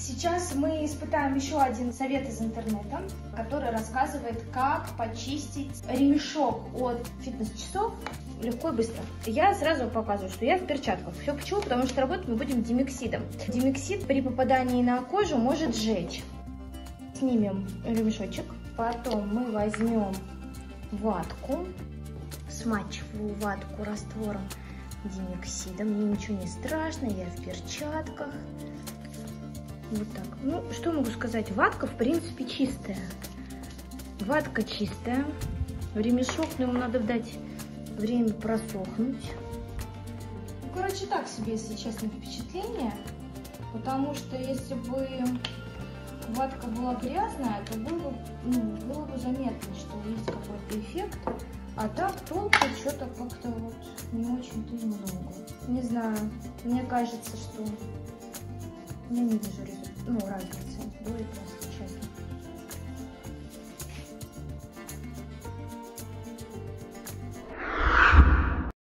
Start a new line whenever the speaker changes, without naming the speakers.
Сейчас мы испытаем еще один совет из интернета, который рассказывает, как почистить ремешок от фитнес-часов легко и быстро. Я сразу показываю, что я в перчатках. Все почему? Потому что работать мы будем димексидом. Димексид при попадании на кожу может сжечь. Снимем ремешочек, потом мы возьмем ватку, смачиваю ватку раствором димексида. Мне ничего не страшно, я в перчатках. Вот так. Ну, что могу сказать? Ватка, в принципе, чистая. Ватка чистая. Ремешок, но ему надо дать время просохнуть. Ну, короче, так себе, если честно, впечатление. Потому что если бы ватка была грязная, то было бы заметно, что есть какой-то эффект. А так толку что-то как-то вот не очень-то и много. Не знаю, мне кажется, что я не вижу разницы до и после.